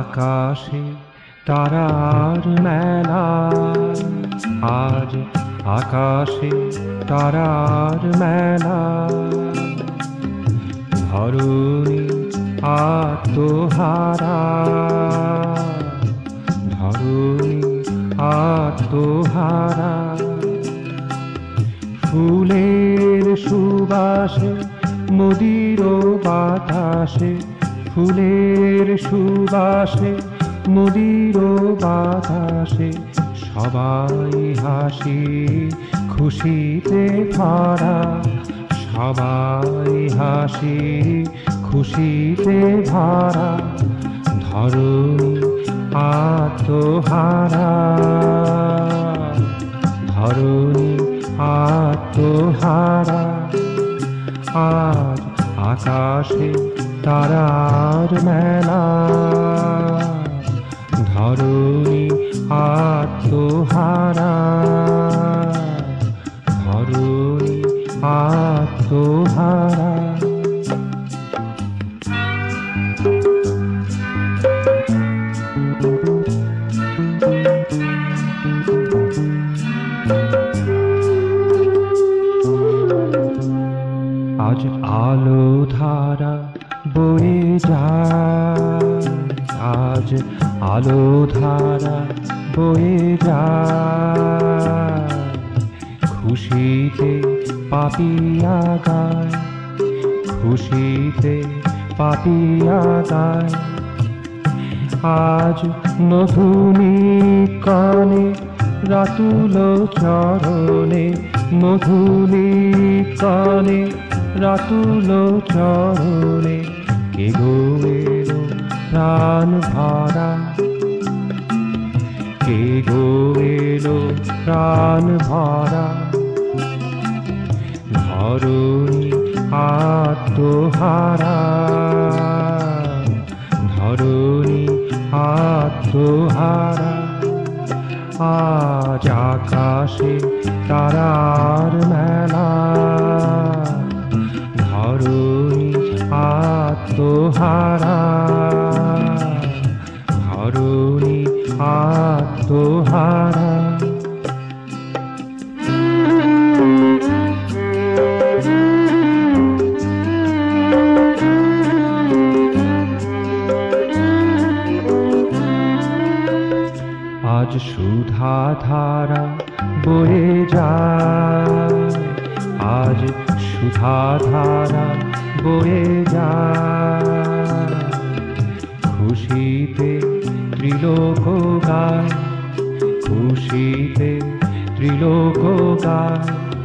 আকাশে তারার মেলা, আজ আকাশে তারার মেলা। ধরণী আত্মহারা, ধরণী আত্মহারা। ফুলের সুবাসে মদির বাতাসে, ফুলের সুবাসে মদির বাতাসে, সবাই হাসি খুশিতে ভরা, সবাই হাসি খুশিতে ভরা। ধরণী আত্মহারা, ধরণী আত্মহারা। আজ আকাশে তারার মেলা, ধরণী আত্মহারা, ধরণী আত্মহারা। আজ আলো ধারা বয়ে যায়, আজ আলো ধারা বয়ে যায়। খুশিতে পাপিয়া গায়, খুশিতে পাপিয়া গায়। আজ মধুনি কানে রাতুল চরণে, মধুনি কানে রাতুল চরণে। কে গো এলো প্রাণ ভরা, কে গো এলো প্রাণ ভরা। ধরণী আত্মহারা, ধরণী আত্মহারা। আজ আকাশে তারার মেলা, ধরণী আত্মহারা, ধরণী আত্মহারা। আজ সুধা ধারা বয়ে যায়, আজ সুধা ধারা বয়ে যায়। খুশিতে ত্রিলোক গায়, খুশিতে ত্রিলোক গায়।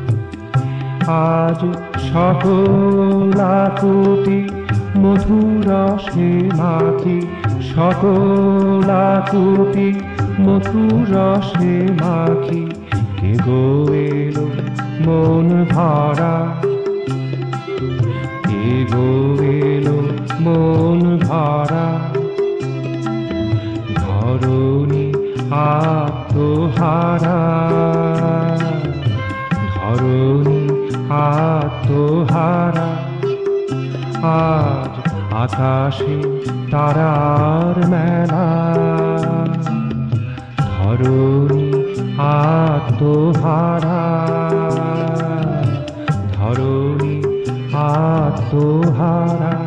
আজ সকল আকুতি মধুরসে মাখি, সকল আকুতি মধুরসে মাখি। কে গো এলো মন ভরা, কে গো এলো মন ভরা। ধরণী আত্মহারা, ধরণী আত্মহারা। আজ আকাশে তারার মেলা, ধরণী আত্মহারা, ধরণী আত্মহারা।